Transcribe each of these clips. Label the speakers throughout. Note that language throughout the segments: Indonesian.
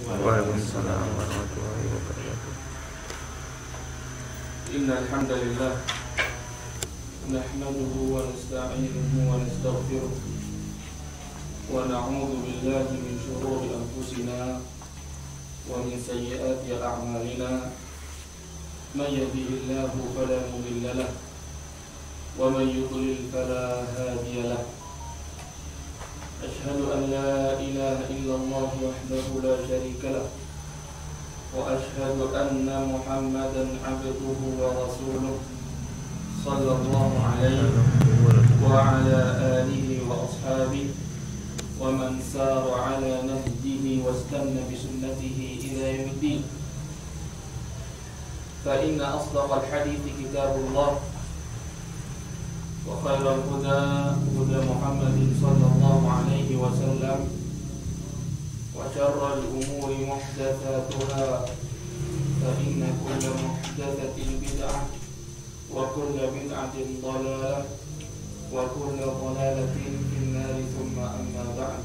Speaker 1: Waalaikumsalam warahmatullahi wabarakatuh.
Speaker 2: Innal hamdalillah nahmaduhu wa nasta'inuhu wa nastaghfiruh wa na'udzu billahi min shururi anfusina wa min sayyiati a'malina. Man yahdihillahu fala mudilla lahu wa man yudlil fala hadiya lahu. Ashhadu an la ilaha illallah wahdahu la syarika lahu wa ashhadu anna Muhammadan abduhu wa rasuluh sallallahu alaihi wa ala alihi wa ashabihi wa man sara ala nahjihi wastanna bi sunnatihi ila yaumiddin. Fa inna asdaqal hadithi kitabullah wa khairal huda huda Muhammadin sallallahu alaihi wasallam wa syarral umuri muhdatsatuha fa inna kulla muhdatsatin bid'ah wa kulla bid'atin dhalalah wa kulla dhalalatin fin nar thumma amma ba'd.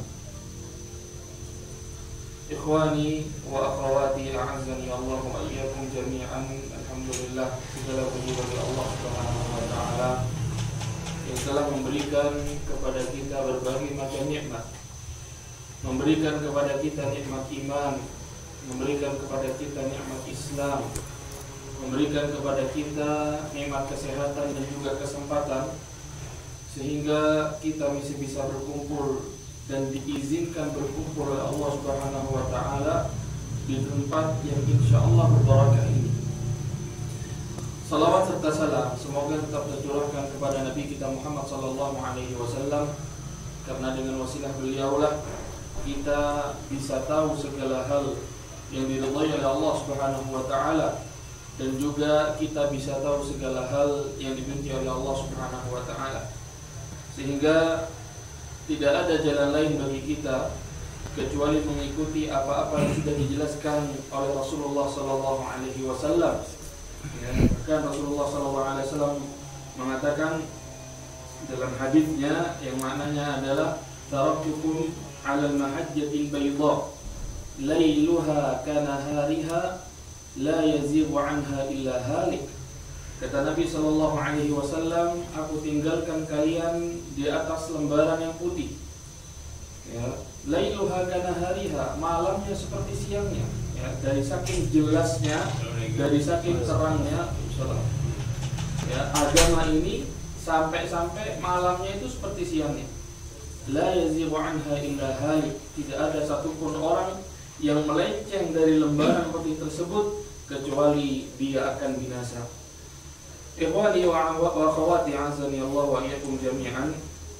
Speaker 2: Ikhwani wa akhwati a'azzani Allah wa iyyakum jami'an. Alhamdulillah, segala puji bagi Allah Subhanahu wa taala yang telah memberikan kepada kita berbagai macam nikmat, memberikan kepada kita nikmat iman, memberikan kepada kita nikmat Islam, memberikan kepada kita nikmat kesehatan dan juga kesempatan, sehingga kita masih bisa berkumpul dan diizinkan berkumpul oleh Allah Subhanahu wa taala di tempat yang insyaallah berbarakah ini. Salawat serta salam semoga tetap tercurahkan kepada Nabi kita Muhammad sallallahu alaihi wasallam, karena dengan wasilah beliaulah kita bisa tahu segala hal yang diridhai oleh Allah Subhanahu wa taala, dan juga kita bisa tahu segala hal yang dibenci oleh Allah Subhanahu wa taala, sehingga tidak ada jalan lain bagi kita kecuali mengikuti apa-apa yang sudah dijelaskan oleh Rasulullah sallallahu alaihi wasallam. Ya, kan Rasulullah SAW mengatakan dalam hadisnya yang maknanya adalah taraktukum 'alal mahajjatil bayda lailuha kanahariha la yazighu 'anha illa halik. Kata Nabi SAW, aku tinggalkan kalian di atas lembaran yang putih. Ya, lailuha kanahariha, malamnya seperti siangnya. Ya, dari saking jelasnya, dari saking terangnya, ya, agama ini sampai malamnya itu seperti siangnya. La yazighu anha illa halik, tidak ada satupun orang yang melenceng dari lembaran putih tersebut kecuali dia akan binasa. Ikhwani wa akhwati azani Allah wa iyyakum jami'an.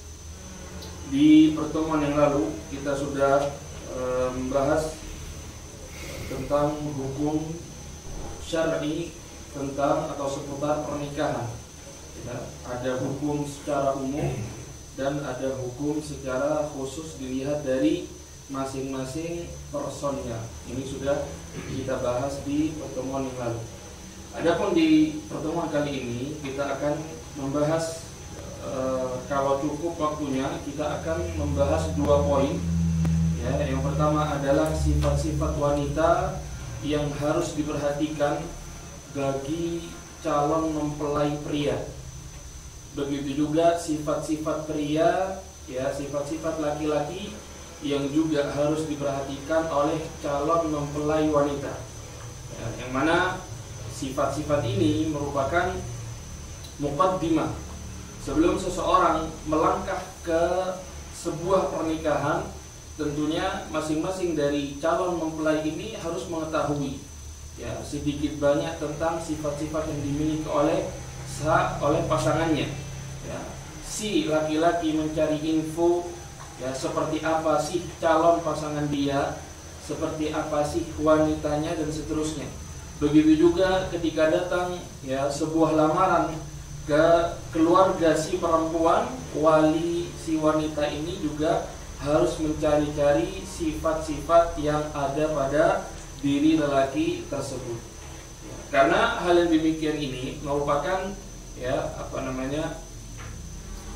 Speaker 2: Di pertemuan yang lalu kita sudah membahas tentang hukum syar'i tentang atau seputar pernikahan. Ya, ada hukum secara umum dan ada hukum secara khusus dilihat dari masing-masing personnya. Ini sudah kita bahas di pertemuan yang lalu. Adapun di pertemuan kali ini kita akan membahas, kalau cukup waktunya kita akan membahas 2 poin. Ya, yang pertama adalah sifat-sifat wanita yang harus diperhatikan bagi calon mempelai pria. Begitu juga sifat-sifat pria, ya, sifat-sifat laki-laki yang juga harus diperhatikan oleh calon mempelai wanita. Ya, yang mana sifat-sifat ini merupakan muqaddimah sebelum seseorang melangkah ke sebuah pernikahan. Tentunya masing-masing dari calon mempelai ini harus mengetahui, ya, sedikit banyak tentang sifat-sifat yang dimiliki oleh pasangannya. Ya, si laki-laki mencari info, ya, seperti apa sih calon pasangan dia, seperti apa sih wanitanya, dan seterusnya. Begitu juga ketika datang, ya, sebuah lamaran ke keluarga si perempuan, wali si wanita ini juga harus mencari-cari sifat-sifat yang ada pada diri lelaki tersebut. Ya, karena hal yang demikian ini merupakan, ya,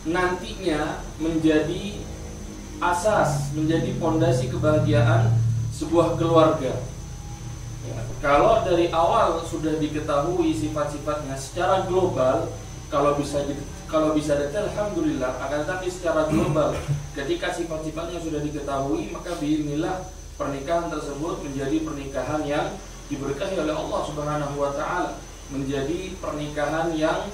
Speaker 2: nantinya menjadi asas, menjadi pondasi kebahagiaan sebuah keluarga. Ya, kalau dari awal sudah diketahui sifat-sifatnya secara global, kalau bisa detail alhamdulillah. Akan tetapi secara global, ketika sifat-sifatnya sudah diketahui, maka biidznillah pernikahan tersebut menjadi pernikahan yang diberkahi oleh Allah Subhanahu wa taala, menjadi pernikahan yang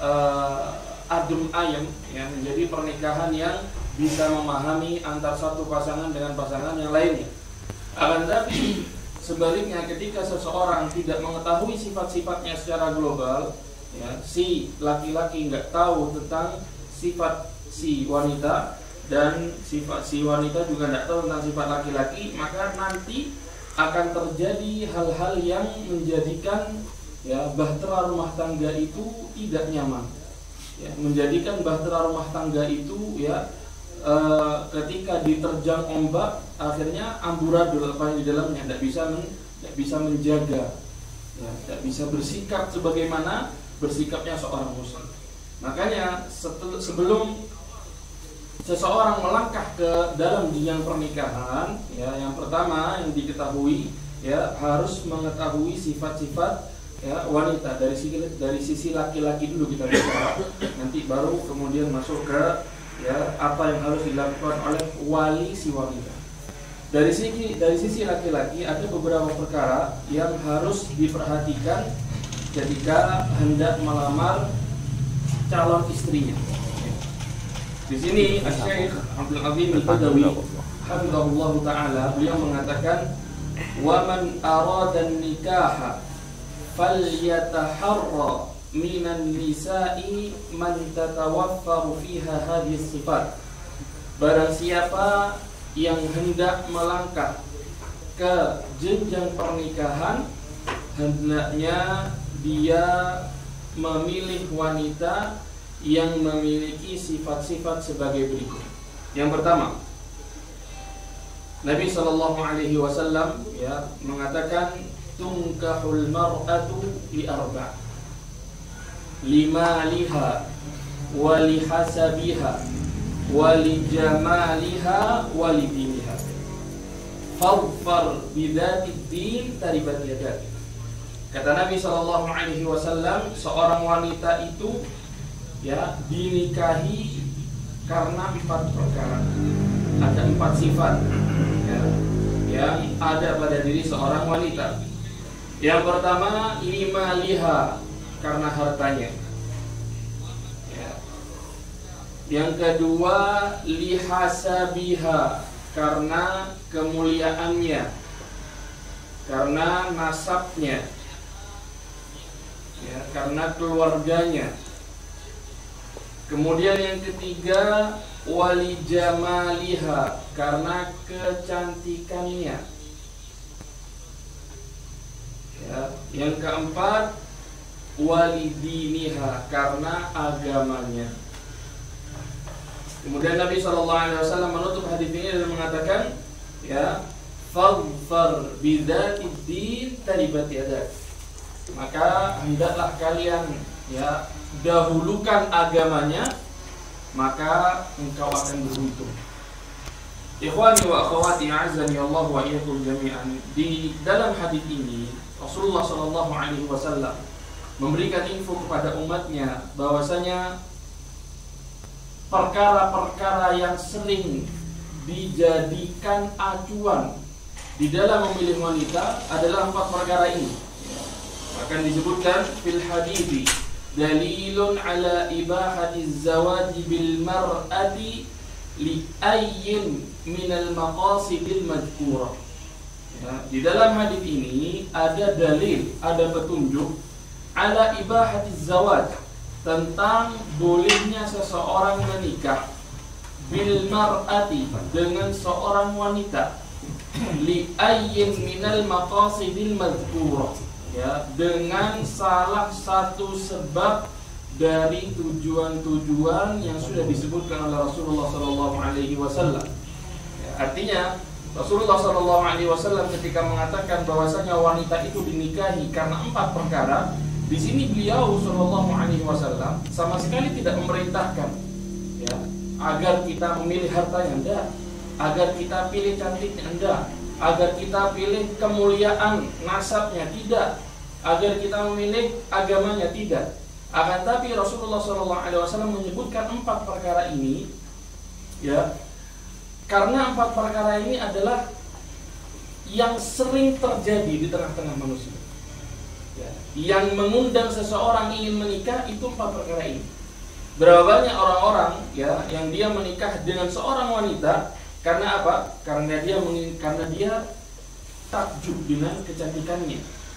Speaker 2: adem ayem, ya, menjadi pernikahan yang bisa memahami antar satu pasangan dengan pasangan yang lainnya. Akan tetapi sebaliknya, ketika seseorang tidak mengetahui sifat-sifatnya secara global, ya, si laki-laki nggak tahu tentang sifat si wanita dan sifat si wanita juga nggak tahu tentang sifat laki-laki, maka nanti akan terjadi hal-hal yang menjadikan, ya, bahtera rumah tangga itu tidak nyaman, ya, menjadikan bahtera rumah tangga itu, ya, ketika diterjang ombak akhirnya amburadul apa yang di dalamnya, tidak bisa menjaga, ya, tidak bisa bersikap sebagaimana bersikapnya seorang muslim. Makanya sebelum seseorang melangkah ke dalam jenjang pernikahan, ya, yang pertama yang diketahui, ya, harus mengetahui sifat-sifat, ya, wanita dari sisi laki-laki dulu kita bicara, nanti baru kemudian masuk ke, ya, apa yang harus dilakukan oleh wali si wanita. Dari sisi laki-laki ada beberapa perkara yang harus diperhatikan ketika hendak melamar calon istrinya. Di sini Syekh Abdul Azim Al-Badawi hafizahullah taala, beliau mengatakan, "Wa man arada an-nikaha falyataharra minan nisa'i man tatawaffaru fiha hadhihi sifat." Barang siapa yang hendak melangkah ke jenjang pernikahan, hendaknya dia memilih wanita yang memiliki sifat-sifat sebagai berikut. Yang pertama, Nabi sallallahu alaihi wasallam, ya, mengatakan tunkahul mar'atu li arba', limaliha wa lihasabiha wa lijamaliha wa lidiniha fadfar bidzatid din taribat yadak. Kata Nabi sallallahu alaihi wasallam, seorang wanita itu, ya, dinikahi karena 4 perkara. Ada 4 sifat, ya, yang ada pada diri seorang wanita. Yang pertama, limaliha, karena hartanya, ya. Yang kedua, lihasabiha, karena kemuliaannya, karena nasabnya, ya, karena keluarganya. Kemudian yang ketiga, wali jamaliha, karena kecantikannya, ya. Yang keempat, wali diniha, karena agamanya. Kemudian Nabi SAW menutup hadis ini dan mengatakan, ya, fadfar bidzatid din taribat yadak. Maka hendaklah kalian, ya, dahulukan agamanya, maka engkau akan beruntung. Ikhwani wa akhwati a'azzani Allah wa iyyakum jami'an. Di dalam hadis ini Rasulullah sallallahu alaihi wasallam memberikan info kepada umatnya bahwasanya perkara-perkara yang sering dijadikan acuan di dalam memilih wanita adalah 4 perkara ini. Akan disebutkan fil hadithi dalilun ala ibahatiz zawaji bil mar'ati li ayyin minal maqasidil madhkurah. Ya, di dalam hadis ini ada dalil, ada petunjuk ala ibahatiz zawaj, tentang bolehnya seseorang menikah bil mar'ati, dengan seorang wanita, li ayyin minal maqasidil madhkurah, ya, dengan salah satu sebab dari tujuan-tujuan yang sudah disebutkan oleh Rasulullah SAW. Ya, artinya Rasulullah SAW ketika mengatakan bahwasanya wanita itu dinikahi karena 4 perkara, di sini beliau SAW sama sekali tidak memerintahkan, ya, agar kita memilih hartanya, enggak, agar kita pilih cantiknya, enggak, agar kita pilih kemuliaan nasabnya, tidak. Agar kita memilih agamanya, tidak. Akan tapi Rasulullah SAW menyebutkan 4 perkara ini, ya, karena 4 perkara ini adalah yang sering terjadi di tengah-tengah manusia. Ya, yang mengundang seseorang ingin menikah itu 4 perkara ini. Berapa banyak orang-orang, ya, yang dia menikah dengan seorang wanita karena apa? Karena dia takjub dengan kecantikannya.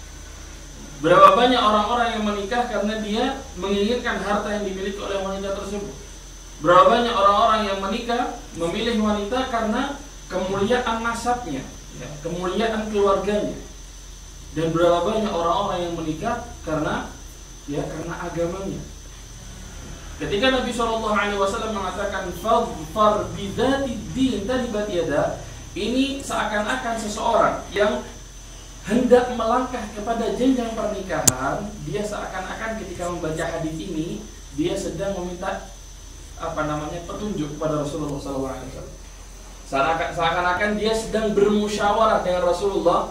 Speaker 2: Berapa banyak orang-orang yang menikah karena dia menginginkan harta yang dimiliki oleh wanita tersebut. Berapa banyak orang-orang yang menikah memilih wanita karena kemuliaan nasabnya, ya, kemuliaan keluarganya. Dan berapa banyak orang-orang yang menikah karena agamanya. Ketika Nabi SAW mengatakan fadfar bidzatid din taribat yada, ini seakan-akan seseorang yang hendak melangkah kepada jenjang pernikahan, dia seakan-akan ketika membaca hadis ini dia sedang meminta petunjuk kepada Rasulullah SAW. Seakan-akan dia sedang bermusyawarah dengan Rasulullah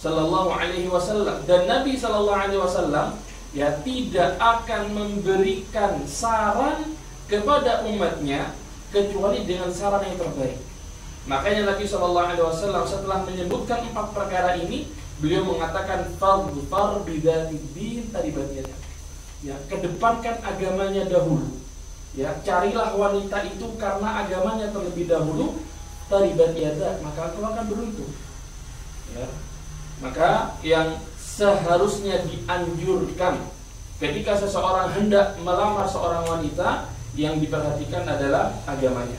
Speaker 2: SAW, dan Nabi SAW ya tidak akan memberikan saran kepada umatnya kecuali dengan saran yang terbaik. Makanya Nabi SAW setelah menyebutkan 4 perkara ini, beliau mengatakan fadfar bidzatid din taribat yada. Ya, kedepankan agamanya dahulu. Ya, carilah wanita itu karena agamanya terlebih dahulu, taribat yada, maka engkau akan beruntung. Ya. Maka yang seharusnya dianjurkan ketika seseorang hendak melamar seorang wanita, yang diperhatikan adalah agamanya.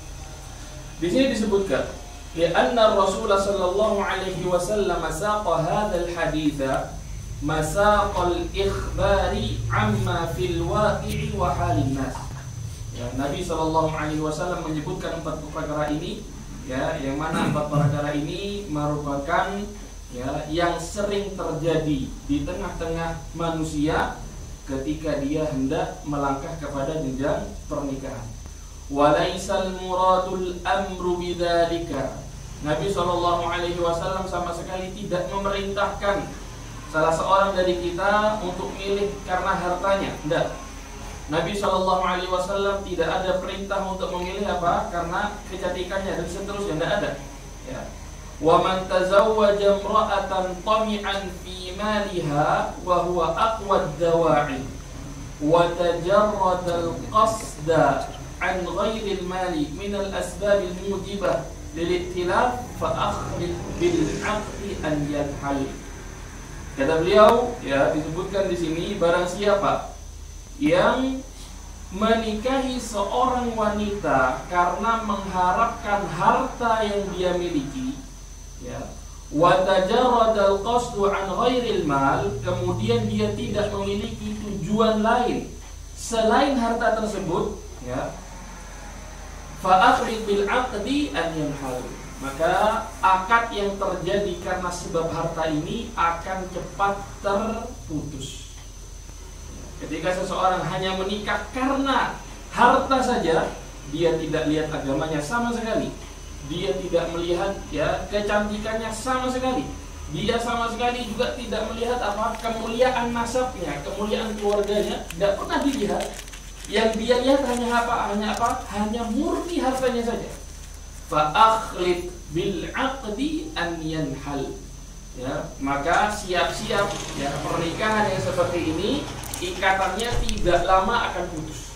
Speaker 2: Di sini disebutkan, li'anna Rasulullah sallallahu alaihi wasallam saqa hadzal haditsa masaqal ikhbari amma fil waqi'i wa halin nas. Ya, Nabi sallallahu alaihi wasallam menyebutkan 4 perkara ini, ya, yang mana 4 perkara ini merupakan, ya, yang sering terjadi di tengah-tengah manusia ketika dia hendak melangkah kepada jenjang pernikahan. Walaisal muradul amru bidzalika. Nabi SAW sama sekali tidak memerintahkan salah seorang dari kita untuk milih karena hartanya. Tidak. Nabi SAW tidak ada perintah untuk memilih apa? Karena kecantikannya dan seterusnya, tidak ada. Ya. Wa man tazawwaja imra'atan tami'an fi maliha wa huwa aqwa ad-dawa'i wa tajarrada al-qasda an ghairi al-mali min al-asbab al-mujibah lil-ikhtilaf fa akhlid bil 'aqdi an yadhal. Kata beliau, ya, disebutkan di sini, barang siapa yang menikahi seorang wanita karena mengharapkan harta yang dia miliki, ya, wa tajarradal qasdu an ghairil mal, kemudian dia tidak memiliki tujuan lain selain harta tersebut, ya, fa akhrid bil 'aqdi an yanhal, maka akad yang terjadi karena sebab harta ini akan cepat terputus. Ketika seseorang hanya menikah karena harta saja, dia tidak lihat agamanya sama sekali. Dia tidak melihat, ya, kecantikannya sama sekali. Dia sama sekali juga tidak melihat apa? Kemuliaan nasabnya, kemuliaan keluarganya, tidak pernah dilihat. Yang dia lihat hanya apa? Hanya murni hartanya saja. Fa akhlid bil 'aqdi an yanhal. Ya, maka siap-siap, ya, pernikahan yang seperti ini ikatannya tidak lama akan putus.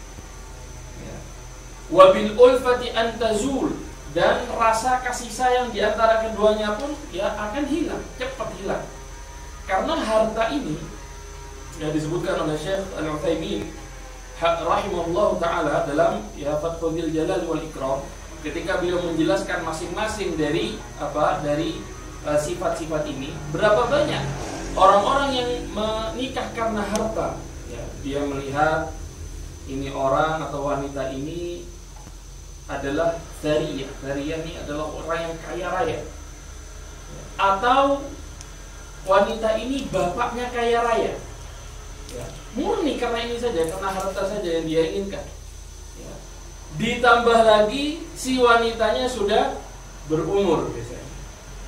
Speaker 2: Ya. Wa bil ulfati an tazul, dan rasa kasih sayang di antara keduanya pun, ya, akan hilang, cepat hilang. Karena harta ini, ya, disebutkan oleh Syekh Al-Utsaimin rahimahullah taala dalam, ya, Fathul Jalal wal Ikram, ketika beliau menjelaskan masing-masing dari sifat-sifat ini. Berapa banyak orang-orang yang menikah karena harta, ya, dia melihat ini orang atau wanita ini adalah Zariyah. Zariyah ini adalah orang yang kaya raya, atau wanita ini bapaknya kaya raya, ya, murni karena ini saja, karena harta saja yang dia inginkan, ya. Ditambah lagi si wanitanya sudah berumur biasanya,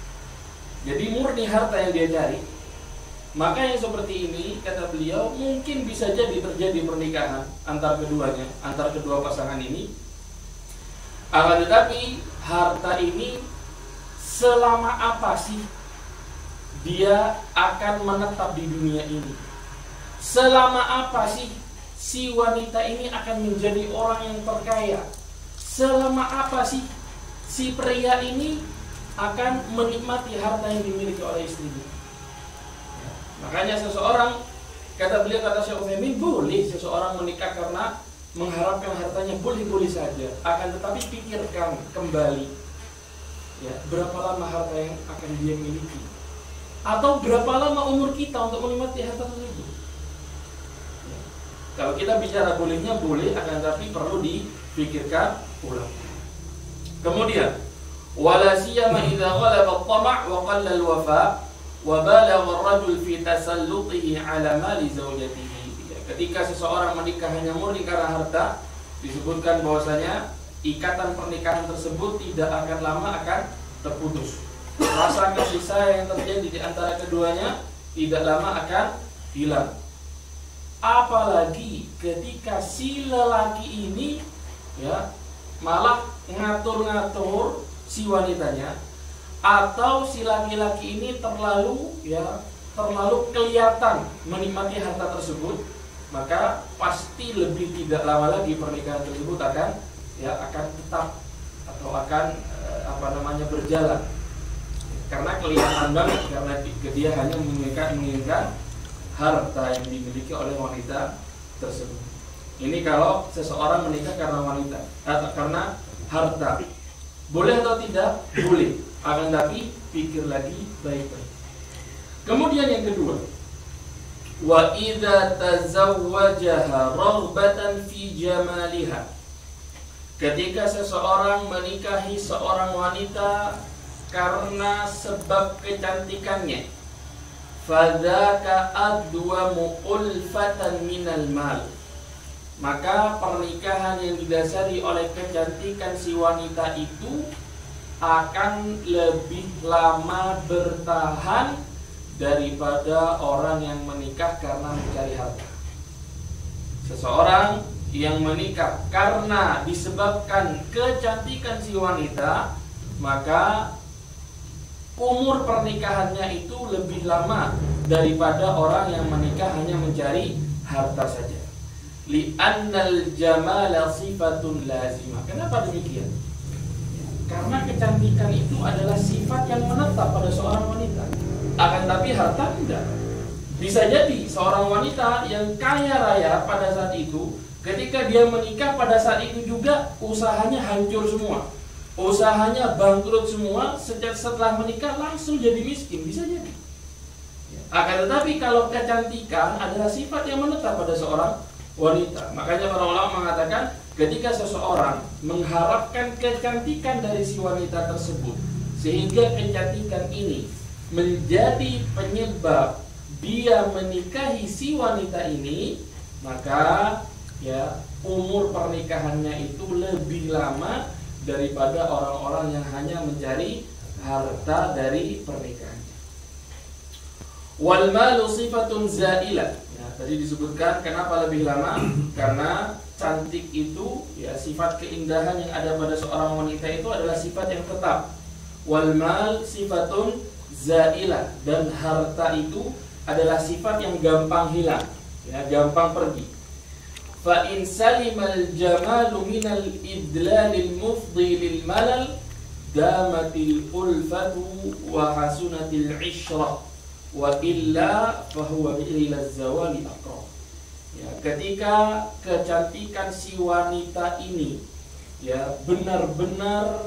Speaker 2: Jadi murni harta yang dia cari. Maka yang seperti ini, kata beliau, mungkin bisa jadi terjadi pernikahan antar keduanya, antar kedua pasangan ini. Akan tetapi harta ini selama apa sih dia akan menetap di dunia ini? Selama apa sih si wanita ini akan menjadi orang yang terkaya? Selama apa sih si pria ini akan menikmati harta yang dimiliki oleh istrinya? Makanya seseorang, kata beliau, kata Syekh Utsaimin, boleh seseorang menikah karena mengharapkan hartanya, boleh-boleh saja. Akan tetapi pikirkan kembali, ya, berapa lama harta yang akan dia miliki, atau berapa lama umur kita untuk menikmati harta tersebut. Ya. Kalau kita bicara bolehnya boleh, akan tetapi perlu dipikirkan ulang. Kemudian, wala siyama idza ghalaba at-tama' wa qalla al-wafa' wa balagha ar-rajul fi tasallutihi 'ala mali zawjatihi. Ketika seseorang menikah hanya murni karena harta, disebutkan bahwasanya ikatan pernikahan tersebut tidak akan lama akan terputus. Rasa kasih sayang yang terjadi di antara keduanya tidak lama akan hilang. Apalagi ketika si lelaki ini, ya, malah ngatur-ngatur si wanitanya, atau si laki-laki ini terlalu kelihatan menikmati harta tersebut, maka pasti lebih tidak lama lagi pernikahan tersebut akan tetap atau akan berjalan, karena kelihatan banget, karena dia hanya menginginkan harta yang dimiliki oleh wanita tersebut. Ini kalau seseorang menikah karena wanita atau karena harta, boleh atau tidak? Boleh. Akan tapi pikir lagi baik-baik. Kemudian yang kedua, wa idza tazawwajaha raghbatan fi jamaliha. Ketika seseorang menikahi seorang wanita karena sebab kecantikannya, fadzaka adwamu ulfatan minal mal. Maka pernikahan yang didasari oleh kecantikan si wanita itu akan lebih lama bertahan daripada orang yang menikah karena mencari harta. Seseorang yang menikah karena disebabkan kecantikan si wanita, maka umur pernikahannya itu lebih lama daripada orang yang menikah hanya mencari harta saja. Li'annal jamala sifatun lazimah. Kenapa demikian? Karena kecantikan itu adalah sifat yang menetap pada seorang wanita. Akan tapi harta tidak. Bisa jadi seorang wanita yang kaya raya pada saat itu, ketika dia menikah pada saat itu juga usahanya hancur semua, usahanya bangkrut semua. Setelah menikah langsung jadi miskin, bisa jadi. Akan tetapi kalau kecantikan adalah sifat yang menetap pada seorang wanita, makanya para ulama mengatakan ketika seseorang mengharapkan kecantikan dari si wanita tersebut, sehingga kecantikan ini menjadi penyebab dia menikahi si wanita ini, maka ya umur pernikahannya itu lebih lama daripada orang-orang yang hanya mencari harta dari pernikahannya. Wal malu sifatun zailah. Ya, tadi disebutkan kenapa lebih lama? Karena cantik itu, ya, sifat keindahan yang ada pada seorang wanita itu adalah sifat yang tetap. Wal mal sifatun zailah, dan harta itu adalah sifat yang gampang hilang, ya, gampang pergi. Fa in salimal jamalu minal idlalil mufdi lil malal damatil ulfatu wa hasunatil ishrah wa illa fahuwa ila zawali aqrab. Ya, ketika kecantikan si wanita ini, ya, benar-benar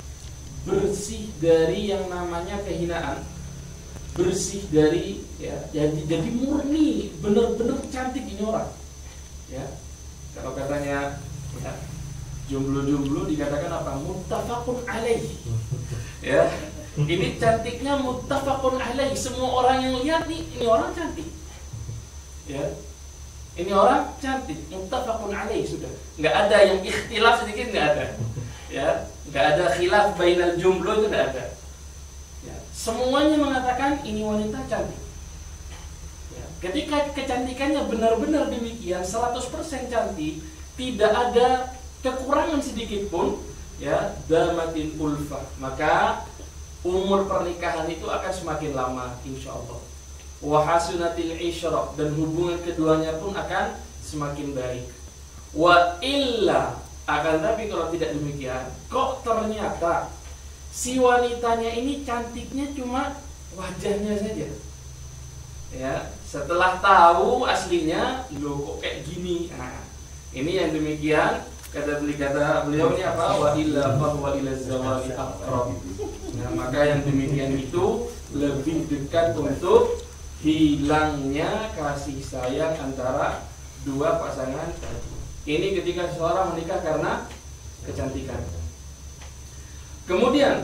Speaker 2: bersih dari yang namanya kehinaan, bersih dari, ya, jadi murni, benar-benar cantik ini orang. Ya, kalau katanya, ya, jomblo-jomblo dikatakan apa? Muttafaqun alaih. Ya, ini cantiknya muttafaqun alaih. Semua orang yang lihat nih, ini orang cantik. Ya, ini orang cantik, muttafaqun alaih sudah. Nggak ada yang ikhtilaf sedikit, nggak ada. Ya, nggak ada khilaf bainal jomblo, itu nggak ada. Ya, semuanya mengatakan ini wanita cantik. Ya, ketika kecantikannya benar-benar demikian 100% cantik, tidak ada kekurangan sedikit pun, ya, damatin ulfah, maka umur pernikahan itu akan semakin lama insyaallah. Wa hasunatil isyrah, dan hubungan keduanya pun akan semakin baik. Wa illa, akan tapi kalau tidak demikian, kok ternyata si wanitanya ini cantiknya cuma wajahnya saja. Ya, setelah tahu aslinya, loh kok kayak gini. Nah, ini yang demikian kata beliau ini apa? Wa illa fa ila zawali aqrab. Nah, maka yang demikian itu lebih dekat untuk hilangnya kasih sayang antara dua pasangan. Ini ketika seseorang menikah karena kecantikan. Kemudian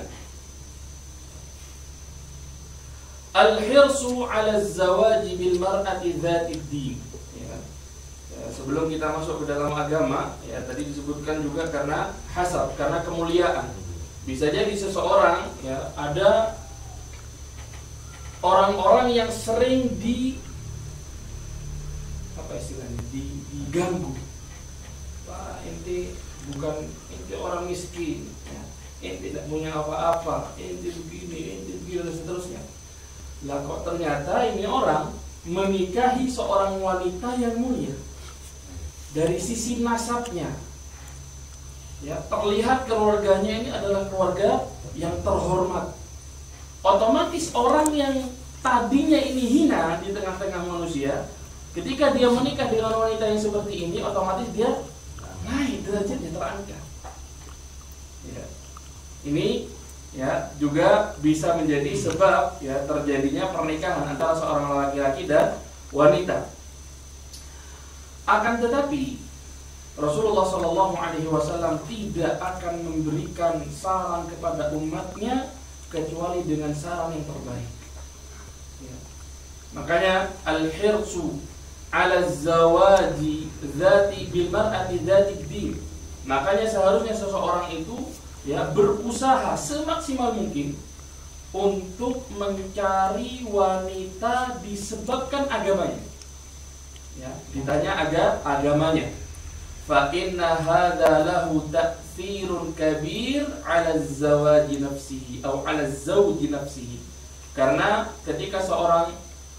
Speaker 2: al-hirsu 'ala az-zawaji bil mar'ati dzatid din. Ya. Sebelum kita masuk ke dalam agama, ya tadi disebutkan juga karena hasab, karena kemuliaan. Bisa jadi seseorang, ya, ada orang-orang yang sering diganggu. Pak, ente orang miskin, ya. Ente tidak punya apa-apa, ente begini dan seterusnya. Lah kok ternyata ini orang menikahi seorang wanita yang mulia. Dari sisi nasabnya, ya, terlihat keluarganya ini adalah keluarga yang terhormat. Otomatis orang yang tadinya ini hina di tengah-tengah manusia, ketika dia menikah dengan wanita yang seperti ini, otomatis dia naik derajatnya, terangkat. Ya. Ini, ya, juga bisa menjadi sebab, ya, terjadinya pernikahan antara seorang laki-laki dan wanita. Akan tetapi Rasulullah SAW tidak akan memberikan saran kepada umatnya kecuali dengan saran yang terbaik. Ya. Makanya al-hirsu 'ala zawaji dzati bil mar'ati dzati din. Makanya seharusnya seseorang itu, ya, berusaha semaksimal mungkin untuk mencari wanita disebabkan agamanya. Ya, ditanya agamanya. Fa inna hadza lahu ta'thirun kabir 'ala az-zawaji nafsihi atau 'ala az-zawji nafsihi. Karena ketika seorang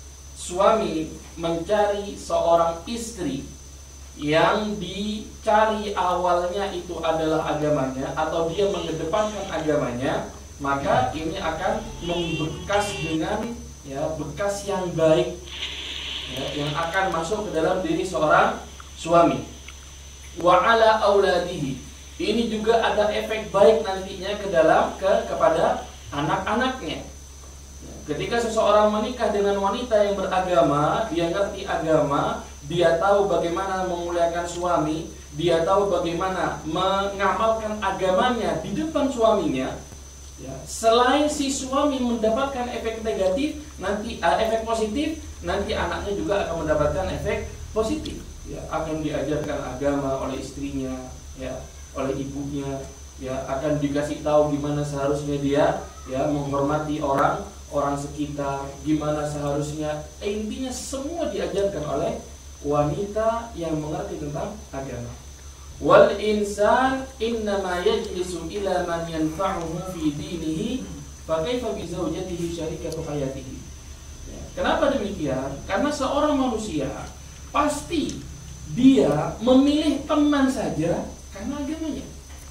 Speaker 2: suami mencari seorang istri yang dicari awalnya itu adalah agamanya, atau dia mengedepankan agamanya, maka ini akan membekas dengan, ya, bekas yang baik, ya, yang akan masuk ke dalam diri seorang suami. Wa ala auladihi, ini juga ada efek baik nantinya kepada anak-anaknya. Ketika seseorang menikah dengan wanita yang beragama, dia ngerti agama, dia tahu bagaimana memuliakan suami, dia tahu bagaimana mengamalkan agamanya di depan suaminya. Ya, selain si suami mendapatkan efek negatif, nanti efek positif, nanti anaknya juga akan mendapatkan efek positif. Ya, akan diajarkan agama oleh istrinya, ya, oleh ibunya, ya, akan dikasih tahu gimana seharusnya dia, ya, menghormati orang sekitar, gimana seharusnya, intinya semua diajarkan oleh wanita yang mengerti tentang agama. Wal insan innama yajlisu ila man yanfa'uhu fi dinihi fa kaifa bi zawjatihi syarikatu hayatihi. Ya, kenapa demikian? Karena seorang manusia pasti dia memilih teman saja karena agamanya.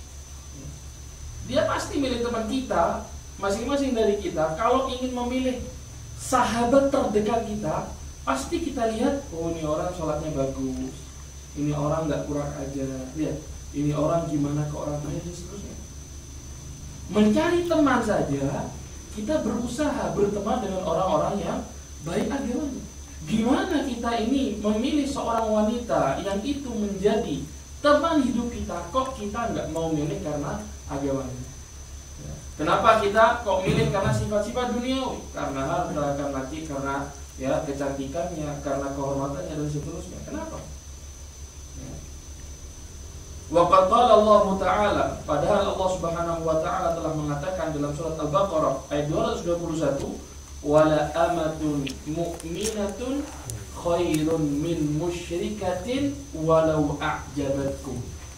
Speaker 2: Dia pasti milih teman kita, masing-masing dari kita. Kalau ingin memilih sahabat terdekat kita, pasti kita lihat, oh ini orang sholatnya bagus, ini orang nggak kurang ajar, lihat ini orang gimana ke orang lain dan seterusnya. Mencari teman saja, kita berusaha berteman dengan orang-orang yang baik agamanya. Gimana kita ini memilih seorang wanita yang itu menjadi teman hidup kita, kok kita nggak mau milih karena agamanya? Ya. Kenapa kita kok milih karena sifat-sifat duniawi? Karena harta, karena ya kecantikannya, karena kehormatannya dan seterusnya. Kenapa? Ya. Wa qad qala Allah Ta'ala, padahal Allah Subhanahu wa taala telah mengatakan dalam surat Al-Baqarah ayat 221, wala amatun mu'minatun khairun min musyrikatin walau a'jabatkum.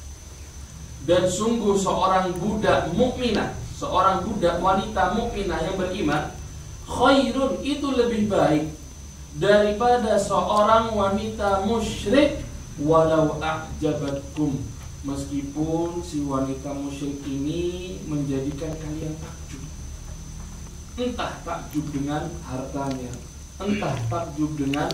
Speaker 2: Dan sungguh seorang budak mukminah, seorang budak wanita mukminah yang beriman, khairun, itu lebih baik daripada seorang wanita musyrik walau a'jabatkum, meskipun si wanita musyrik ini menjadikan kalian takjub. Entah takjub dengan hartanya, entah takjub dengan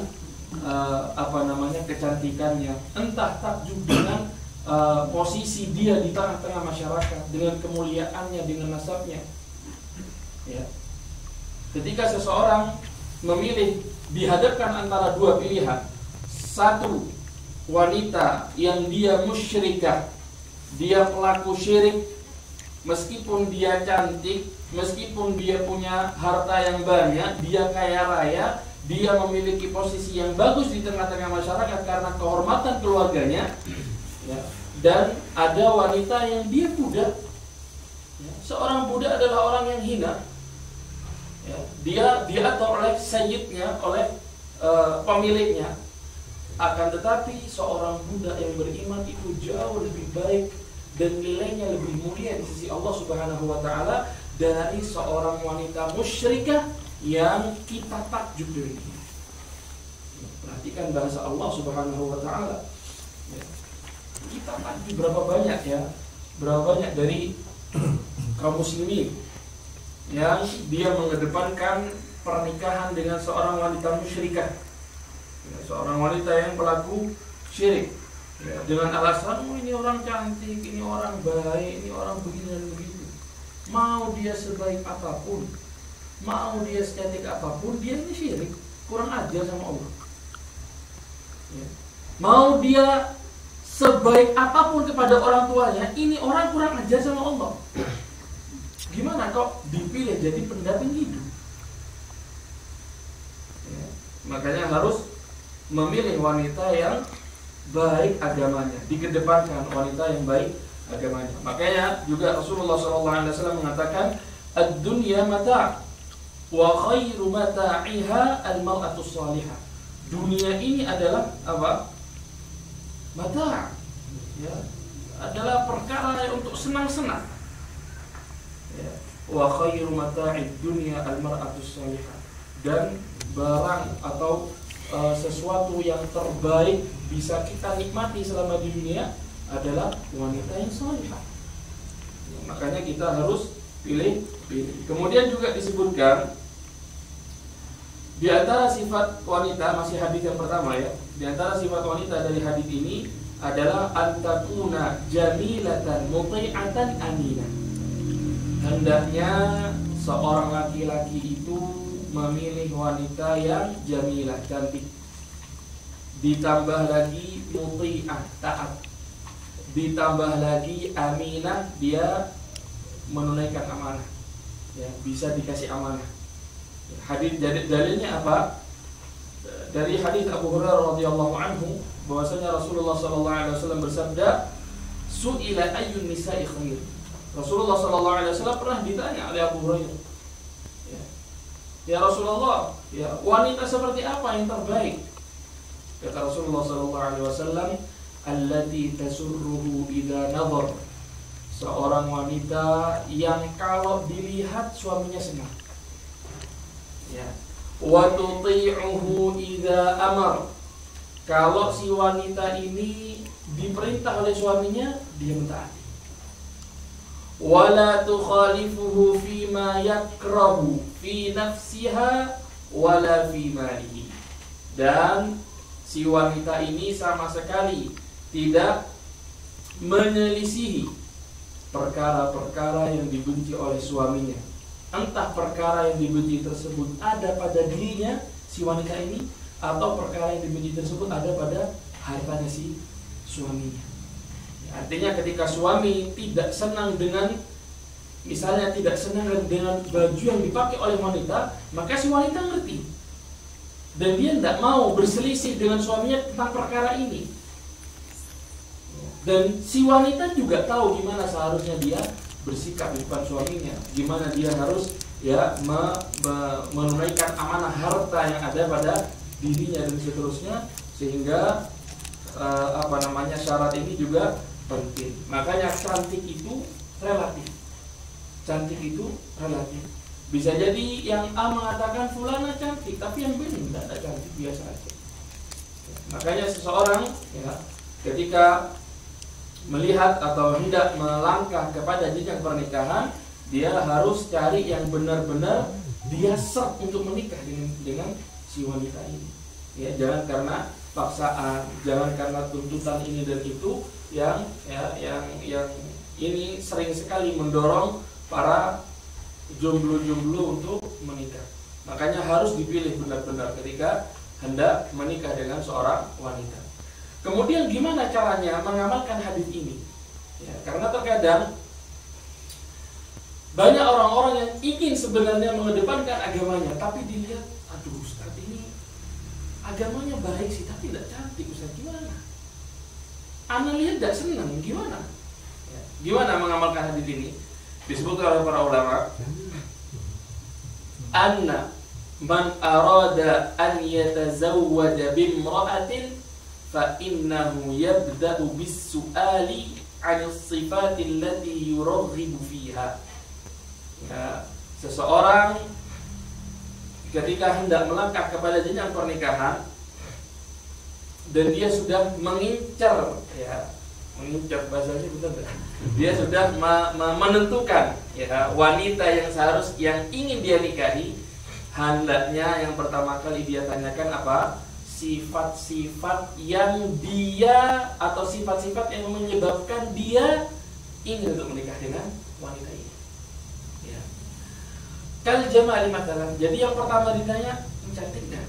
Speaker 2: kecantikannya, entah takjub dengan posisi dia di tengah-tengah masyarakat, dengan kemuliaannya, dengan nasabnya. Ya. Ketika seseorang memilih, dihadapkan antara dua pilihan, satu, wanita yang dia musyrikah, dia pelaku syirik, meskipun dia cantik, meskipun dia punya harta yang banyak, dia kaya raya, dia memiliki posisi yang bagus di tengah-tengah masyarakat karena kehormatan keluarganya, ya. Dan ada wanita yang dia budak, ya. Seorang budak adalah orang yang hina, ya. Dia diatur oleh sayyidnya, oleh pemiliknya. Akan tetapi seorang budak yang beriman itu jauh lebih baik dan nilainya lebih mulia di sisi Allah Subhanahu wa taala dari seorang wanita musyrikah yang kita takjub dari dia. Perhatikan bahasa Allah Subhanahu wa taala. Kita takjub berapa banyak ya? Berapa banyak dari kaum muslimin yang dia mengedepankan pernikahan dengan seorang wanita musyrikah, seorang wanita yang pelaku syirik, ya, dengan alasan ini orang cantik, ini orang baik, ini orang begini dan begitu. Mau dia sebaik apapun, mau dia secantik apapun, dia ini syirik, kurang ajar sama Allah. Ya. Mau dia sebaik apapun kepada orang tuanya, ini orang kurang ajar sama Allah. Gimana kok dipilih jadi pendamping hidup? Ya. Makanya harus memilih wanita yang baik agamanya, dikedepankan wanita yang baik agamanya. Makanya juga Rasulullah SAW mengatakan, ad-dunya mata' wa khairu mata'iha al-mar'atus salihah. Dunia ini adalah apa? Mata', ya, adalah perkara untuk senang-senang. Ya. Wa khairu mata'id dunya al-mar'atus salihah. Dan barang atau sesuatu yang terbaik bisa kita nikmati selama di dunia adalah wanita yang salihah. Ya, makanya kita harus pilih. Kemudian juga disebutkan di antara sifat wanita, masih hadis yang pertama ya, di antara sifat wanita dari hadis ini adalah antakuna jamilatan muti'atan aminah. Hendaknya seorang laki-laki itu memilih wanita yang jamilah, cantik, ditambah lagi muti'ah, taat, ditambah lagi aminah, dia menunaikan amanah, ya, bisa dikasih amanah. Hadis dalilnya apa? Dari hadis Abu Hurairah radhiyallahu anhu bahwasanya Rasulullah sallallahu alaihi wasallam bersabda, "Su'ila ayyun nisa'i khair." Rasulullah sallallahu alaihi wasallam pernah ditanya oleh Abu Hurairah, ya Rasulullah, ya wanita seperti apa yang terbaik? Kata Rasulullah sallallahu alaihi wasallam, allati tasurruhu idza nadhar. Seorang wanita yang kalau dilihat suaminya senang. Ya. Wa tuti'uhu idza amar. Kalau si wanita ini diperintah oleh suaminya, dia mentaati. Wala tukhalifuhu fima yakrahu fi nafsiha wala fi malihi. Dan si wanita ini sama sekali tidak menyelisihi perkara-perkara yang dibenci oleh suaminya. Entah perkara yang dibenci tersebut ada pada dirinya si wanita ini, atau perkara yang dibenci tersebut ada pada hartanya si suaminya. Artinya ketika suami tidak senang dengan, misalnya tidak senang dengan baju yang dipakai oleh wanita, maka si wanita ngerti dan dia tidak mau berselisih dengan suaminya tentang perkara ini. Dan si wanita juga tahu gimana seharusnya dia bersikap di depan suaminya, gimana dia harus ya menunaikan amanah harta yang ada pada dirinya dan seterusnya, sehingga syarat ini juga penting. Makanya cantik itu relatif. Cantik itu relatif. Bisa jadi yang A mengatakan fulana cantik, tapi yang B tidak ada cantik, biasa aja. Makanya seseorang ya, ketika melihat atau hendak melangkah kepada jenjang pernikahan, dia harus cari yang benar-benar dia serp untuk menikah dengan si wanita ini. Ya, jangan karena paksaan, jangan karena tuntutan ini dan itu yang ini sering sekali mendorong para jomblo-jomblo untuk menikah. Makanya harus dipilih benar-benar ketika hendak menikah dengan seorang wanita. Kemudian gimana caranya mengamalkan hadis ini? Ya, karena terkadang banyak orang-orang yang ingin sebenarnya mengedepankan agamanya, tapi dilihat, aduh Ustaz ini agamanya baik sih, tapi tidak cantik Ustaz, gimana? Ana lihat tidak senang, gimana? Ya, gimana mengamalkan hadis ini? Disebutkan oleh para ulama, anna man arada an yatazawwaja bimra'atin fa innahu yabda'u bis-su'ali 'anil sifati allati yuraghibu fiha. Ya, seseorang ketika hendak melangkah kepada jenjang pernikahan dan dia sudah mengincar, ya, mengincar bahasanya betul enggak? Dia sudah menentukan ya wanita yang ingin dia nikahi, hendaknya yang pertama kali dia tanyakan apa? Sifat-sifat yang dia atau sifat-sifat yang menyebabkan dia ingin untuk menikah dengan wanita ini. Ya. Kal jamali matalan. Jadi yang pertama ditanya, cantik enggak?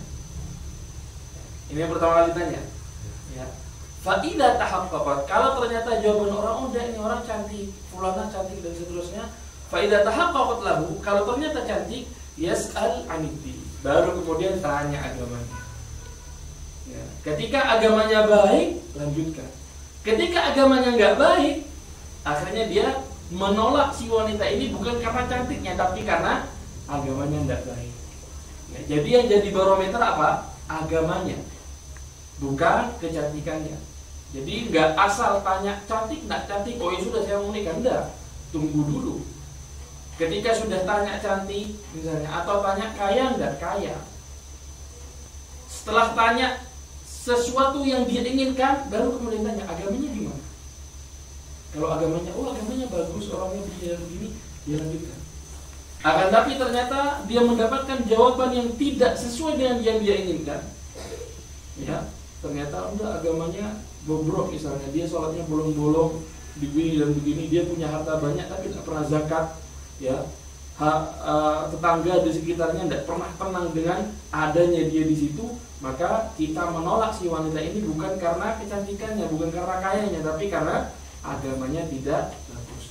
Speaker 2: Ini yang pertama kali ditanya. Ya. Fa idza tahaqqaqat, kalau ternyata jawaban orang udah ini orang cantik, fulana cantik dan seterusnya, fa idza tahaqqaqat lahu, kalau ternyata cantik, yas'al aniddi, baru kemudian tanya agamanya. Ya. Ketika agamanya baik, lanjutkan. Ketika agamanya nggak baik, akhirnya dia menolak si wanita ini bukan karena cantiknya, tapi karena agamanya nggak baik. Ya, jadi yang jadi barometer apa? Agamanya, bukan kecantikannya. Jadi nggak asal tanya cantik nggak cantik, oh ya sudah saya mau nikah, enggak. Tunggu dulu. Ketika sudah tanya cantik misalnya, atau tanya kaya nggak kaya, setelah tanya sesuatu yang dia inginkan, baru kemudian tanya agamanya gimana. Kalau agamanya, oh agamanya bagus, orangnya begini, dia lanjutkan. Akan tapi ternyata dia mendapatkan jawaban yang tidak sesuai dengan yang dia inginkan. Ya, ternyata enggak, agamanya bobrok misalnya, dia sholatnya bolong-bolong, begini dan begini, dia punya harta banyak tapi tidak pernah zakat, ya. Tetangga di sekitarnya tidak pernah tenang dengan adanya dia di situ, maka kita menolak si wanita ini bukan karena kecantikannya, bukan karena kayanya, tapi karena agamanya tidak bagus.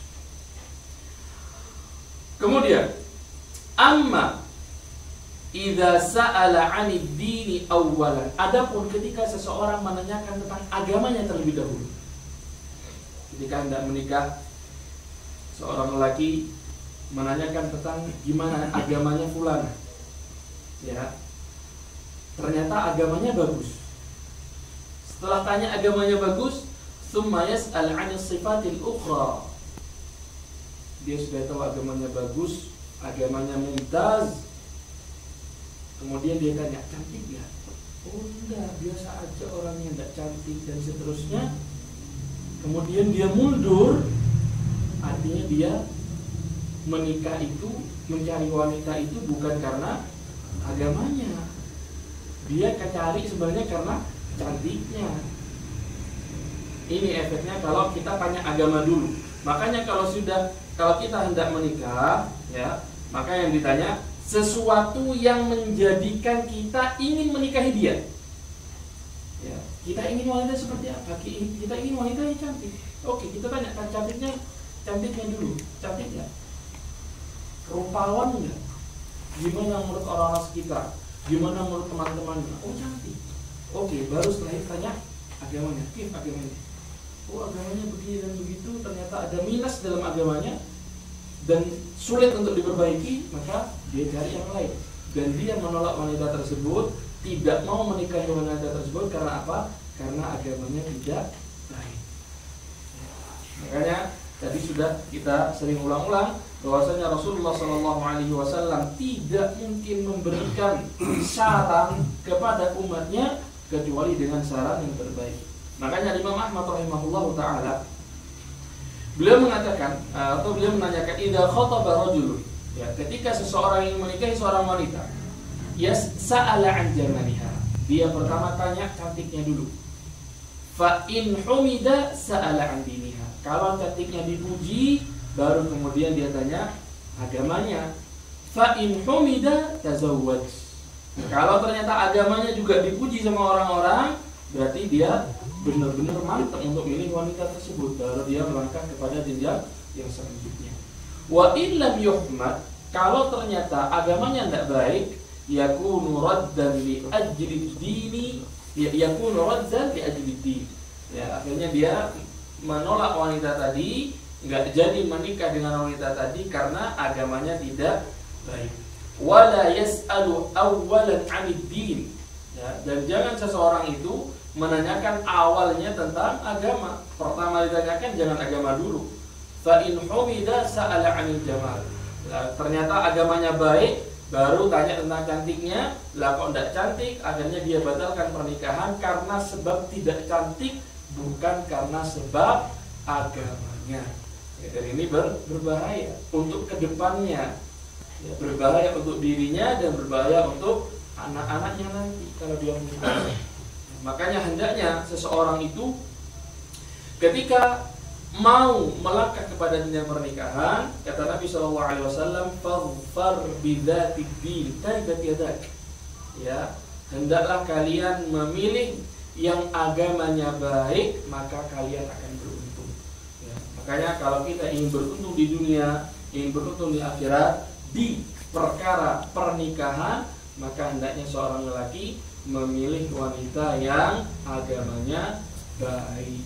Speaker 2: Kemudian, amma idza sa'ala 'anid dini awwalan, adapun ketika seseorang menanyakan tentang agamanya terlebih dahulu. Ketika hendak menikah, seorang lelaki menanyakan tentang gimana agamanya fulan, ya, ternyata agamanya bagus. Setelah tanya agamanya bagus, tsumma yas'al 'an sifatil ukhra, dia sudah tahu agamanya bagus, agamanya mumtaz, kemudian dia tanya cantik nggak? Oh enggak, biasa aja orangnya, enggak cantik dan seterusnya. Kemudian dia mundur, artinya dia menikah itu, mencari wanita itu bukan karena agamanya, dia cari sebenarnya karena cantiknya. Ini efeknya kalau kita tanya agama dulu. Makanya kalau kita hendak menikah, ya, maka yang ditanya sesuatu yang menjadikan kita ingin menikahi dia. Ya, kita ingin wanita seperti apa? Kita ingin wanita yang cantik. Oke, kita tanya kan cantiknya dulu, cantiknya. Rupawan enggak? Gimana menurut orang-orang sekitar? Gimana menurut teman-temannya? Oh cantik. Oke, baru setelah itu tanya agamanya. Agamanya. agamanya begini dan begitu, ternyata ada minus dalam agamanya dan sulit untuk diperbaiki, maka dia cari yang lain. Dan dia menolak wanita tersebut, tidak mau menikahi wanita tersebut karena apa? Karena agamanya tidak baik. Makanya tadi sudah kita sering ulang-ulang bahwasanya Rasulullah SAW tidak mungkin memberikan saran kepada umatnya kecuali dengan saran yang terbaik. Makanya Imam Ahmad rahimahullah taala beliau mengatakan atau beliau menanyakan idza khataba rajulun, ya, ketika seseorang yang menikahi seorang wanita, sa'ala an jamaliha, dia pertama tanya cantiknya dulu. Fa in humida sa'ala an diniha, kalau cantiknya dipuji baru kemudian dia tanya agamanya. Fa in humida tazawwaj, kalau ternyata agamanya juga dipuji sama orang-orang, berarti dia benar-benar mantap untuk milih wanita tersebut, baru dia melangkah kepada jenjang yang selanjutnya. Wa illam yuhmad, kalau ternyata agamanya tidak baik, yakunu raddan li ajli dini, yakunu raddan li ajli din. Ya, akhirnya dia menolak wanita tadi, enggak jadi menikah dengan wanita tadi karena agamanya tidak baik. Wala yas'alu awwalan 'anid din. Ya, dan jangan seseorang itu menanyakan awalnya tentang agama. Pertama ditanyakan jangan agama dulu. Fa in humida sa'ala 'anil jamal. Nah, ternyata agamanya baik, baru tanya tentang cantiknya. Lah kok tidak cantik, akhirnya dia batalkan pernikahan karena sebab tidak cantik, bukan karena sebab agamanya. Ya, dan ini berbahaya untuk kedepannya. Ya, berbahaya untuk dirinya dan berbahaya untuk anak-anaknya nanti kalau dia menikah. Makanya hendaknya seseorang itu ketika mau melangkah kepada jenjang pernikahan, kata Nabi SAW, "Fadhfar bidzatid din, taribat yadak." Ya, hendaklah kalian memilih yang agamanya baik, maka kalian akan beruntung. Ya, makanya kalau kita ingin beruntung di dunia, ingin beruntung di akhirat, di perkara pernikahan, maka hendaknya seorang lelaki memilih wanita yang agamanya baik,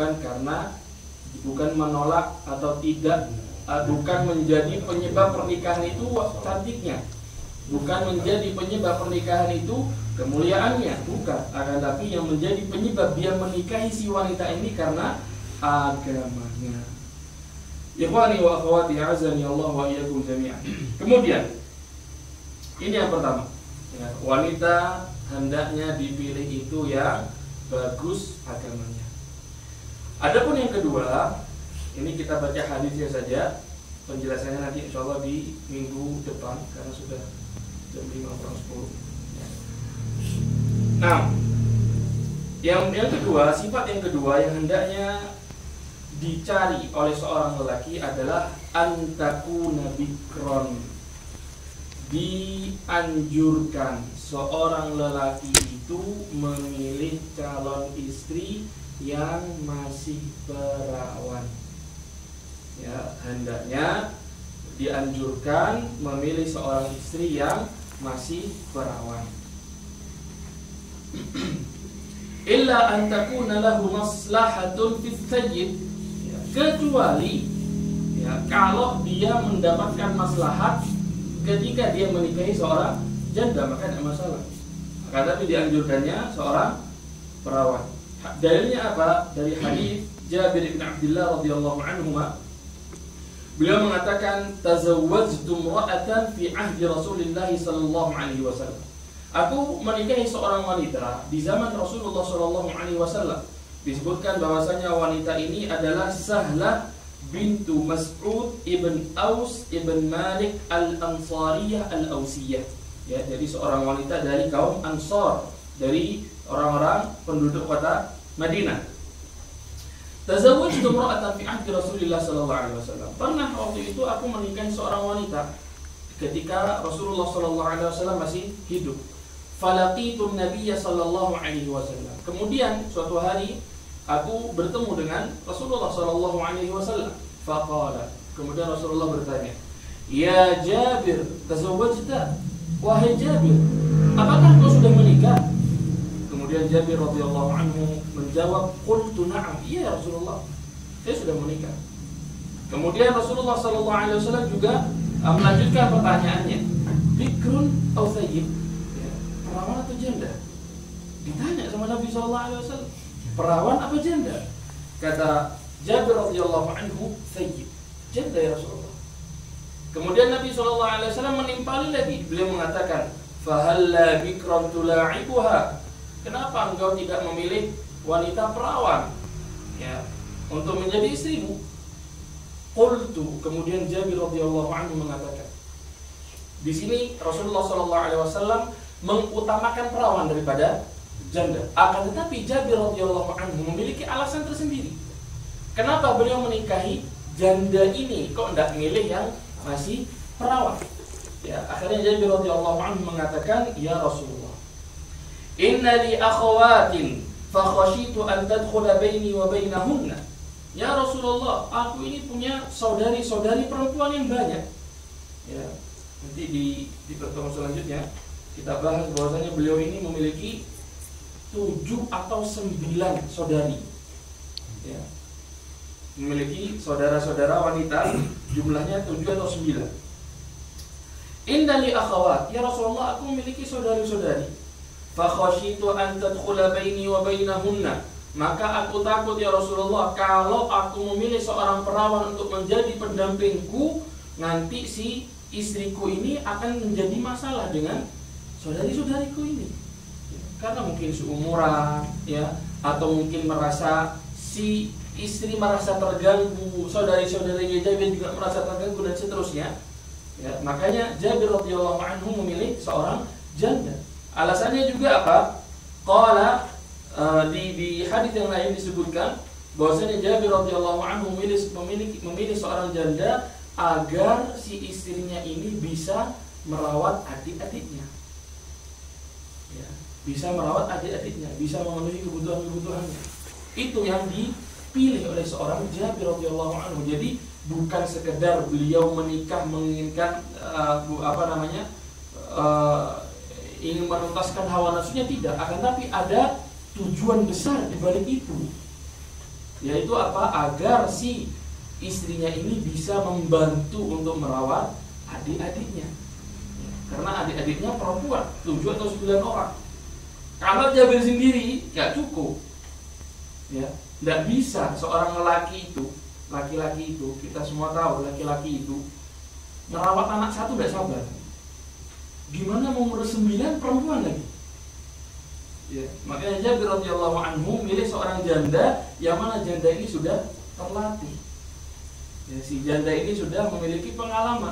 Speaker 2: bukan menolak atau tidak, bukan menjadi penyebab pernikahan itu cantiknya, bukan menjadi penyebab pernikahan itu kemuliaannya, bukan, akan tapi yang menjadi penyebab dia menikahi si wanita ini karena agamanya. Ikhwani wa akhwati azani Allah wa iyyakum jami'an. Kemudian ini yang pertama, ya, wanita hendaknya dipilih itu yang bagus agamanya. Adapun yang kedua, ini kita baca hadisnya saja, penjelasannya nanti insyaallah di minggu depan karena sudah jam 5:10. Nah, yang kedua, sifat yang kedua yang hendaknya dicari oleh seorang lelaki adalah antakuna bikron. Dianjurkan seorang lelaki itu memilih calon istri yang masih perawan. Ya, hendaknya dianjurkan memilih seorang istri yang masih perawan. Illa an takuna lahu maslahatun fi sayyid, kecuali ya, kalau dia mendapatkan maslahat ketika dia menikahi seorang janda, maka tidak masalah. Akan tapi dianjurkannya seorang perawan. Dalilnya apa? Dari hadis Jabir bin Abdullah radhiyallahu anhuma, beliau mengatakan, tazawwajtu imra'atan fi ahdi Rasulillah sallallahu alaihi wasallam. Aku menikahi seorang wanita di zaman Rasulullah sallallahu alaihi wasallam. Disebutkan bahwasanya wanita ini adalah Sahlah bintu Mas'ud ibn Aus ibn Malik al-Ansariyah al-Ausiyah. Ya, jadi seorang wanita dari kaum Ansar, dari orang-orang penduduk kota Madinah. Tazawwajtu imra'atan fi ahdi Rasulillah sallallahu alaihi wasallam. Pernah waktu itu aku menikahi seorang wanita ketika Rasulullah sallallahu alaihi wasallam masih hidup. Falaqitu an-nabiyya sallallahu alaihi wasallam. Kemudian suatu hari aku bertemu dengan Rasulullah sallallahu alaihi wasallam. Faqala, kemudian Rasulullah bertanya, "Ya Jabir, tazawwajta?" Wahai Jabir, apakah kau sudah menikah? Kemudian Kemudian Jabir radhiyallahu anhu menjawab, "Qultu na'am." Iya ya Rasulullah, saya sudah menikah. Kemudian Rasulullah sallallahu alaihi wasallam juga melanjutkan pertanyaannya, "Bikrun aw thayyib?" Ya, perawan atau janda? Ditanya sama Nabi sallallahu alaihi wasallam, perawan apa janda? Kata Jabir radhiyallahu anhu, "Thayyib." Janda ya Rasulullah. Kemudian Nabi sallallahu alaihi wasallam menimpali lagi. Beliau mengatakan, "Fahalla bikran tula'ibuha?" Kenapa engkau tidak memilih wanita perawan ya untuk menjadi istrimu? Qultu, kemudian Jabir radhiyallahu anhu mengatakan, di sini Rasulullah sallallahu alaihi wasallam mengutamakan perawan daripada janda. Akan tetapi Jabir radhiyallahu anhu memiliki alasan tersendiri. Kenapa beliau menikahi janda ini kok tidak milih yang masih perawan? Ya, akhirnya Jabir radhiyallahu anhu mengatakan, "Ya Rasulullah, inna li akhawatin fa khashitu an tadkhula baini wa bainahunna." Ya Rasulullah, aku ini punya saudari-saudari perempuan yang banyak. Ya, nanti di pertemuan selanjutnya kita bahas bahwasanya beliau ini memiliki 7 atau 9 saudari. Ya. Memiliki saudara-saudara wanita jumlahnya 7 atau 9. Inna li akhawat, ya Rasulullah, aku memiliki saudari-saudari. Fa khashitu an tadkhula baini wa bainahunna. Maka aku takut ya Rasulullah, kalau aku memilih seorang perawan untuk menjadi pendampingku, nanti si istriku ini akan menjadi masalah dengan saudari-saudariku ini. Karena mungkin seumuran, ya, atau mungkin merasa si istri merasa terganggu, saudari-saudarinya Jabir juga merasa terganggu dan seterusnya. Ya, makanya Jabir radhiyallahu anhu memilih seorang janda. Alasannya juga apa? Qala di hadis yang lain disebutkan bahwasanya Jabir radhiyallahu anhu memilih seorang janda agar si istrinya ini bisa merawat adik-adiknya. Ya, bisa merawat adik-adiknya, bisa memenuhi kebutuhan-kebutuhannya. Itu yang dipilih oleh seorang Jabir radhiyallahu anhu. Jadi bukan sekedar beliau menikah menginginkan ingin menuntaskan hawa nafsunya, tidak, akan tapi ada tujuan besar di balik itu, yaitu apa? Agar si istrinya ini bisa membantu untuk merawat adik-adiknya. Karena adik-adiknya perempuan 7 atau 9 orang. Kalau Jabir sendiri gak cukup. Ya, tidak bisa seorang laki-laki itu, kita semua tahu laki-laki itu merawat anak satu tidak sabar. Gimana mau ngurus 9 perempuan lagi? Ya, makanya Jabir radhiyallahu anhu milih seorang janda yang mana janda ini sudah terlatih. Ya, si janda ini sudah memiliki pengalaman.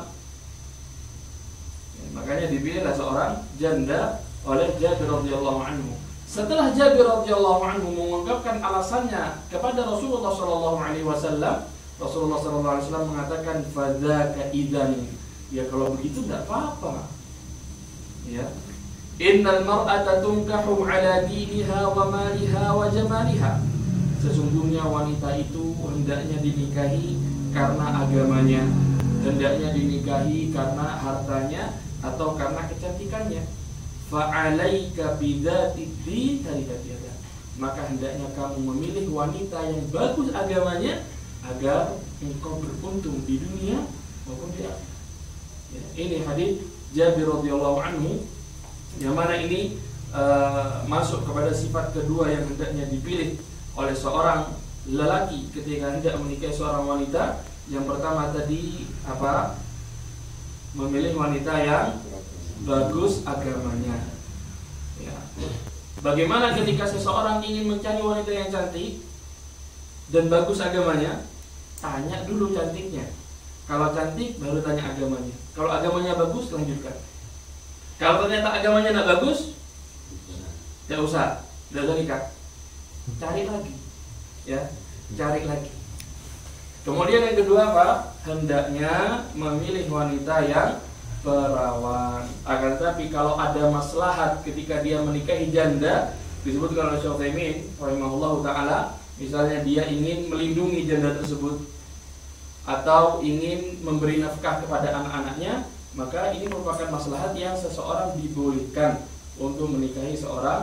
Speaker 2: Ya, makanya dipilihlah seorang janda oleh Jabir radhiyallahu anhu. Setelah Jabir radhiyallahu anhu mengungkapkan alasannya kepada Rasulullah sallallahu alaihi wasallam, Rasulullah sallallahu alaihi wasallam mengatakan, "Fadzaka idzan." Ya, kalau begitu tidak apa-apa. Ya. Innal mar'ata tunkahu ala diniha wa maliha wa jamaliha. Sesungguhnya wanita itu hendaknya dinikahi karena agamanya, hendaknya dinikahi karena hartanya atau karena kecantikannya. Fa'alaika bidzatid din taribat yadak. Maka hendaknya kamu memilih wanita yang bagus agamanya agar engkau beruntung di dunia maupun di akhirat. Ya, ini hadis Jabir radhiyallahu anhu, yang mana ini masuk kepada sifat kedua yang hendaknya dipilih oleh seorang lelaki ketika hendak menikahi seorang wanita. Yang pertama tadi apa? Memilih wanita yang bagus agamanya. Ya. Bagaimana ketika seseorang ingin mencari wanita yang cantik dan bagus agamanya? Tanya dulu cantiknya. Kalau cantik baru tanya agamanya. Kalau agamanya bagus, lanjutkan. Kalau ternyata agamanya tidak bagus, tidak usah nikah. Cari lagi, ya, cari lagi. Kemudian yang kedua apa? Hendaknya memilih wanita yang perawan. Akan tetapi kalau ada maslahat ketika dia menikahi janda, disebutkan oleh Syekh Utsaimin rahimahullahu taala, misalnya dia ingin melindungi janda tersebut atau ingin memberi nafkah kepada anak-anaknya, maka ini merupakan maslahat yang seseorang dibolehkan untuk menikahi seorang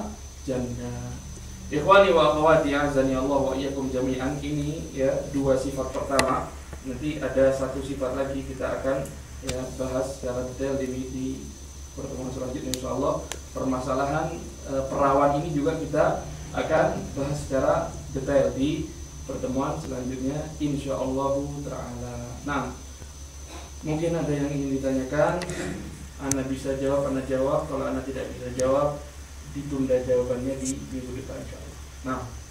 Speaker 2: janda. Ikhwani wa akhwati azani Allah wa iyyakum jami'an, ini ya dua sifat pertama. Nanti ada satu sifat lagi kita akan ya bahas secara detail di pertemuan selanjutnya insyaallah. Permasalahan perawan ini juga kita akan bahas secara detail di pertemuan selanjutnya insyaallah taala. Nah, mungkin ada yang ingin ditanyakan, Ana bisa jawab, Ana jawab. Kalau Ana tidak bisa jawab, ditunda jawabannya di minggu depan insyaallah. Nah,